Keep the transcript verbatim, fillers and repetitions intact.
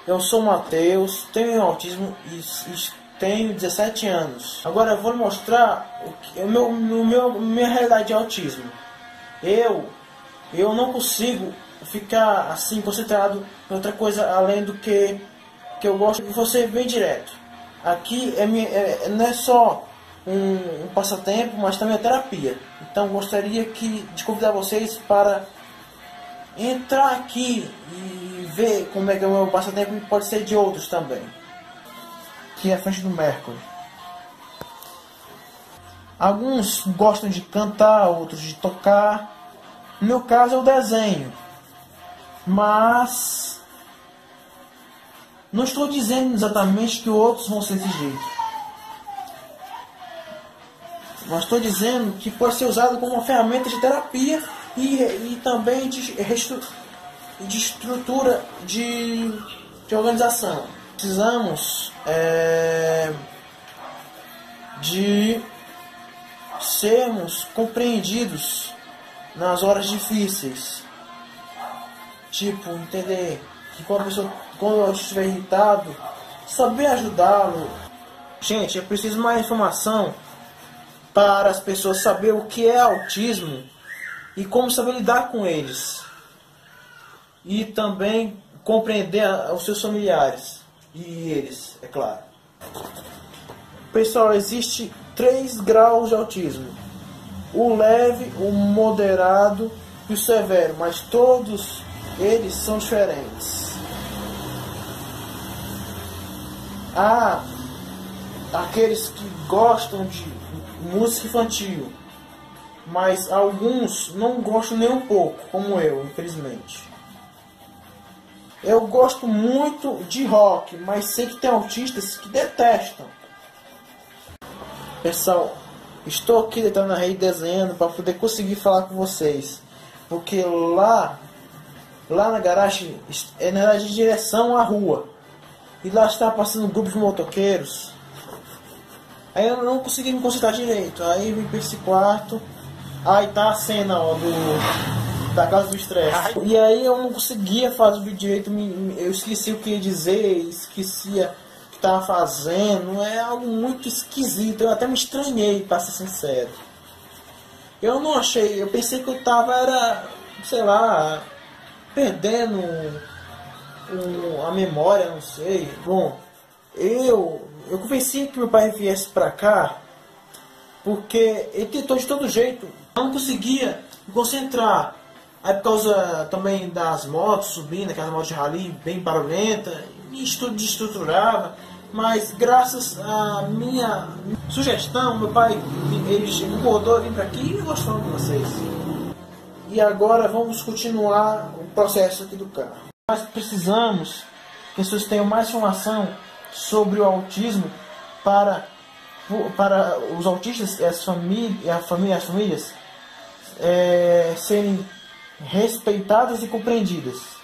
Eu sou Matheus, tenho autismo e, e tenho dezessete anos. Agora eu vou mostrar o que, o meu, o meu, minha realidade de autismo. Eu, eu não consigo ficar assim concentrado em outra coisa além do que, que eu gosto de você bem direto. Aqui é, minha, é, não é só um, um passatempo, mas também é terapia. Então gostaria que, de convidar vocês para entrar aqui e ver como é que é o meu passatempo, e pode ser de outros também. Aqui é a frente do Mercury. Alguns gostam de cantar, outros de tocar. No meu caso é o desenho. Mas não estou dizendo exatamente que outros vão ser desse jeito. Mas estou dizendo que pode ser usado como uma ferramenta de terapia e, e também de, de estrutura de, de organização. Precisamos é, de sermos compreendidos nas horas difíceis. Tipo, entender que quando a pessoa, quando eu estiver irritado, saber ajudá-lo. Gente, eu preciso mais informação para as pessoas saber o que é autismo e como saber lidar com eles. E também compreender os seus familiares e eles, é claro. Pessoal, existe três graus de autismo: o leve, o moderado e o severo, mas todos eles são diferentes. Há aqueles que gostam de música infantil, mas alguns não gostam nem um pouco, como eu, infelizmente. Eu gosto muito de rock, mas sei que tem autistas que detestam. Pessoal, estou aqui deitado na rede desenhando para poder conseguir falar com vocês, porque lá lá na garagem é na verdade, direção à rua, e lá está passando um grupo de motoqueiros. Aí eu não consegui me concentrar direito. Aí vim para esse quarto. Aí tá a cena, ó, do, da casa do estresse. E aí eu não conseguia fazer o vídeo direito. Eu esqueci o que ia dizer, esquecia o que estava fazendo. É algo muito esquisito. Eu até me estranhei, para ser sincero. Eu não achei. Eu pensei que eu tava, era, sei lá, perdendo um, a memória, não sei. Bom, eu eu convenci que meu pai viesse pra cá, porque ele tentou de todo jeito, não conseguia me concentrar. Aí por causa também das motos subindo, aquelas motos de rally bem barulhenta, me desestruturava. Mas graças à minha sugestão, meu pai ele me acordou a vir pra aqui e eu gosto de falar com vocês. E agora vamos continuar o processo aqui do carro. Nós precisamos que vocês tenham mais informação sobre o autismo para, para os autistas e as, famí a família, as famílias é, serem respeitadas e compreendidas.